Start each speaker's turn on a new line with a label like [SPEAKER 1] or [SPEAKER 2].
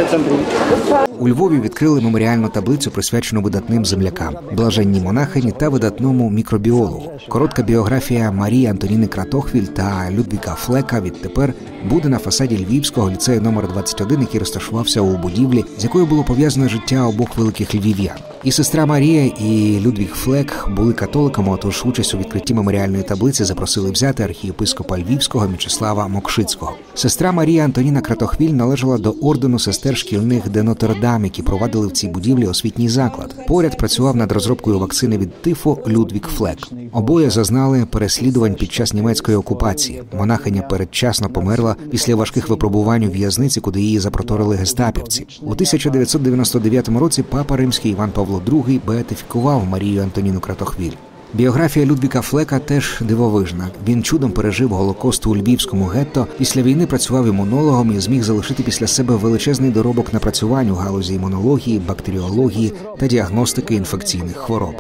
[SPEAKER 1] У Львові відкрили меморіальну таблицю, присвячену видатним землякам, блаженній монахині та видатному мікробіологу. Коротка біографія Марії Антоніни Кратохвіль та Людвіга Флека відтепер буде на фасаді Львівського ліцею номер 21, який розташувався у будівлі, з якою було пов'язане життя обох великих львів'ян. І сестра Марія, і Людвіг Флек були католиками, отож участь у відкритті меморіальної таблиці запросили взяти архієпископа Львівського Мічеслава Мокшицького. Сестра Марія Антоніна Кратохвіль належала до ордену сестер шкільних де Нотр-Дам, які провадили в цій будівлі освітній заклад. Поряд працював над розробкою вакцини від тифу Людвіг Флек. Обоє зазнали переслідувань під час німецької окупації. Монахиня передчасно померла після важких випробувань у в'язниці, куди її запроторили гестапівці. У 1999 році папа Римський Іван Павло II беатифікував Марію Антоніну Кратохвіль. Біографія Людвіга Флека теж дивовижна. Він чудом пережив Голокост у львівському гетто, після війни працював імунологом і зміг залишити після себе величезний доробок напрацювань у галузі імунології, бактеріології та діагностики інфекційних хвороб.